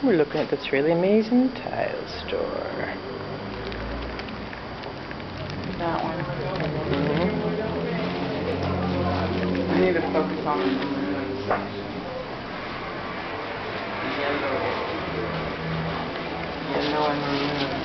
We're looking at this really amazing tile store. That one. Mm-hmm. I need to focus on the maroon section. Yellow and maroon.